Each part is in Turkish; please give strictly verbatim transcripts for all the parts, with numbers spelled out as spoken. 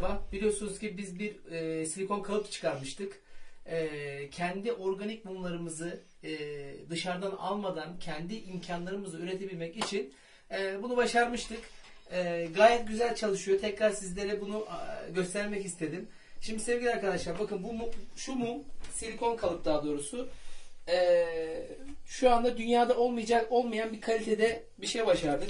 merhaba. Biliyorsunuz ki biz bir e, silikon kalıp çıkarmıştık. E, kendi organik mumlarımızı e, dışarıdan almadan kendi imkanlarımızı üretebilmek için e, bunu başarmıştık. E, gayet güzel çalışıyor. Tekrar sizlere bunu e, göstermek istedim. Şimdi sevgili arkadaşlar bakın bu şu mum silikon kalıp daha doğrusu. E, şu anda dünyada olmayacak olmayan bir kalitede bir şey başardık.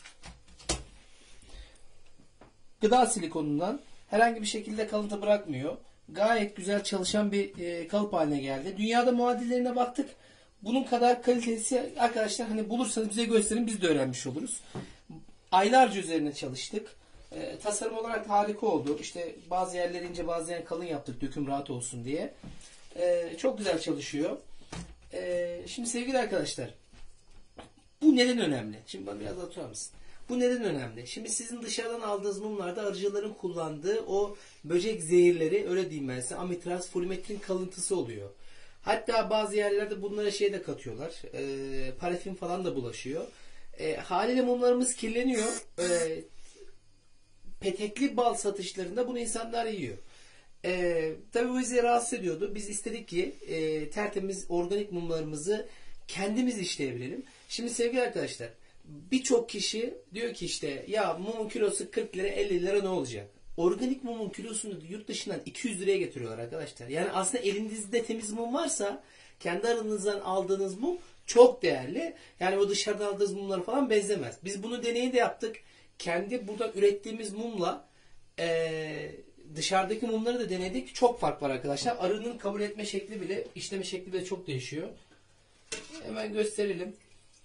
Gıda silikonundan herhangi bir şekilde kalıntı bırakmıyor. Gayet güzel çalışan bir e, kalıp haline geldi. Dünyada muadillerine baktık. Bunun kadar kalitesi arkadaşlar hani bulursanız bize gösterin, biz de öğrenmiş oluruz. Aylarca üzerine çalıştık. E, tasarım olarak harika oldu. İşte bazı yerleri ince bazı yerleri kalın yaptık döküm rahat olsun diye. E, çok güzel çalışıyor. E, şimdi sevgili arkadaşlar bu neden önemli? Şimdi bana biraz atar mısın? Bu neden önemli? Şimdi sizin dışarıdan aldığınız mumlarda arıcıların kullandığı o böcek zehirleri, öyle diyeyim ben size, amitraz, flumetrin kalıntısı oluyor. Hatta bazı yerlerde bunlara şey de katıyorlar. E, parafin falan da bulaşıyor. E, haliyle mumlarımız kirleniyor. E, petekli bal satışlarında bunu insanlar yiyor. E, tabii bu bizi rahatsız ediyordu. Biz istedik ki e, tertemiz organik mumlarımızı kendimiz işleyebilelim. Şimdi sevgili arkadaşlar, birçok kişi diyor ki işte ya mumun kilosu kırk lira elli lira ne olacak? Organik mumun kilosunu yurt dışından iki yüz liraya getiriyorlar arkadaşlar. Yani aslında elinizde temiz mum varsa kendi aranızdan aldığınız mum çok değerli. Yani o dışarıdan aldığınız mumlar falan benzemez. Biz bunu deneyi de yaptık. Kendi burada ürettiğimiz mumla ee, dışarıdaki mumları da denedik. Çok fark var arkadaşlar. Arının kabul etme şekli bile, işleme şekli bile çok değişiyor. Hemen gösterelim.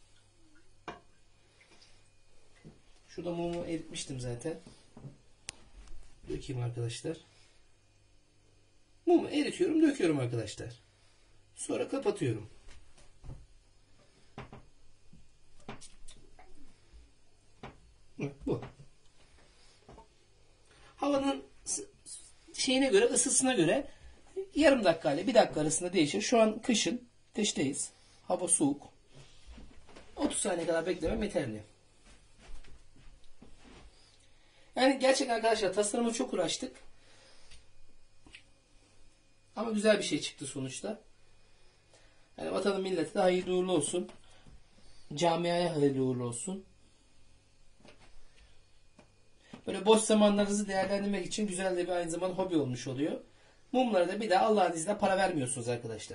Şurada mumu eritmiştim zaten. Dökeyim arkadaşlar. Mumu eritiyorum, döküyorum arkadaşlar. Sonra kapatıyorum. Bu. Havanın şeyine göre, ısısına göre yarım dakika ile bir dakika arasında değişir. Şu an kışın, kıştayız. Hava soğuk. otuz saniye kadar beklemem yeterli. Yani gerçekten arkadaşlar tasarıma çok uğraştık. Ama güzel bir şey çıktı sonuçta. Yani vatanın millete de hayırlı uğurlu olsun. Camiaya hayırlı uğurlu olsun. Böyle boş zamanlarınızı değerlendirmek için güzel de bir aynı zamanda hobi olmuş oluyor. Mumlara da bir daha Allah'ın izniyle para vermiyorsunuz arkadaşlar.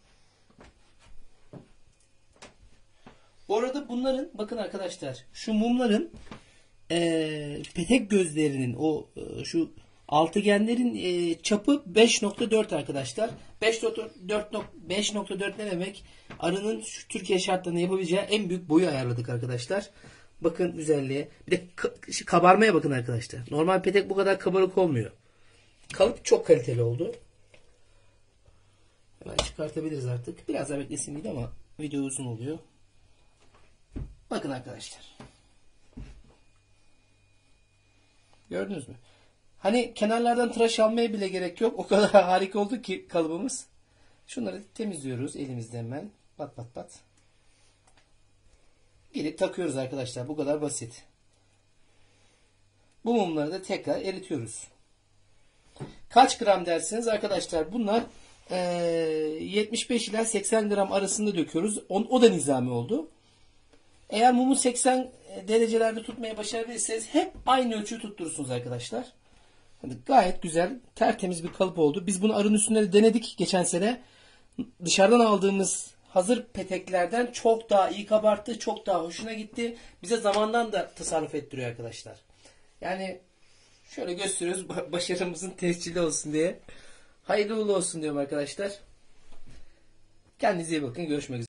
Bu arada bunların bakın arkadaşlar şu mumların e, petek gözlerinin o e, şu altıgenlerin e, çapı beş nokta dört arkadaşlar. beş nokta dört ne demek? Arının şu Türkiye şartlarında yapabileceği en büyük boyu ayarladık arkadaşlar. Bakın güzelliğe. Bir de kabarmaya bakın arkadaşlar. Normal petek bu kadar kabarık olmuyor. Kalıp çok kaliteli oldu. Hemen çıkartabiliriz artık. Biraz daha beklesin diye ama video uzun oluyor. Bakın arkadaşlar. Gördünüz mü? Hani kenarlardan tıraş almaya bile gerek yok. O kadar harika oldu ki kalıbımız. Şunları temizliyoruz elimizde hemen. Pat pat pat. Gelip takıyoruz arkadaşlar. Bu kadar basit. Bu mumları da tekrar eritiyoruz. Kaç gram dersiniz arkadaşlar? Bunlar e, yetmiş beş ila seksen gram arasında döküyoruz. O, o da nizami oldu. Eğer mumu seksen derecelerde tutmaya başarabilirseniz hep aynı ölçüyü tutturursunuz arkadaşlar. Yani gayet güzel, tertemiz bir kalıp oldu. Biz bunu arın üstünde de denedik geçen sene. Dışarıdan aldığımız hazır peteklerden çok daha iyi kabarttı, çok daha hoşuna gitti. Bize zamandan da tasarruf ettiriyor arkadaşlar. Yani şöyle gösteriyoruz başarımızın tescili olsun diye. Hayırlı uğurlu olsun diyorum arkadaşlar. Kendinize iyi bakın. Görüşmek üzere.